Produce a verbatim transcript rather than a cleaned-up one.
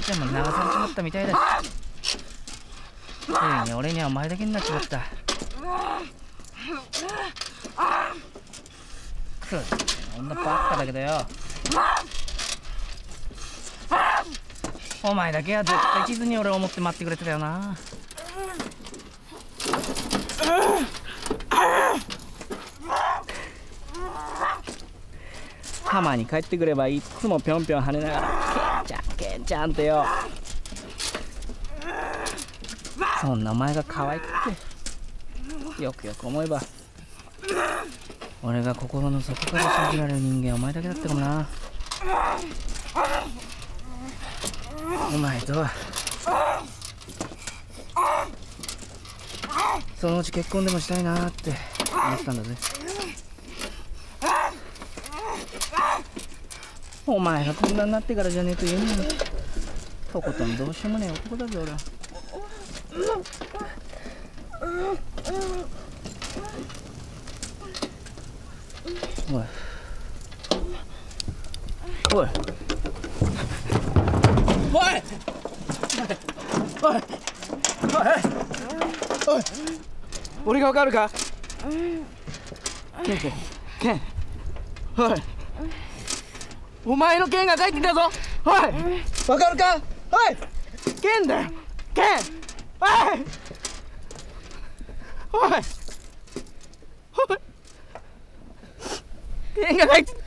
ちゃんも流されちまったみたいだし、ついに俺にはお前だけになっちまった。くっ、女ばっかだけどよ。お前だけは絶対地図に俺を思って待ってくれてたよな。浜に帰ってくればいつもぴょんぴょん跳ねながらケンちゃんケンちゃんってよ。そんなお前が可愛くて、よくよく思えば俺が心の底から信じられる人間はお前だけだったかもな。お前とはそのうち結婚でもしたいなって思ってたんだぜ。お前がこんなになってからじゃねえと言うのに、とことんどうしようもねえ男だぜ俺は。おいおいおいおいおいおい、俺がわかるか？ケンケンケン、おい、お前のケンが帰ってきたぞ。おい、わかるか？おい、ケンだよ、ケン、おいおいおい、ケンが帰ってきた。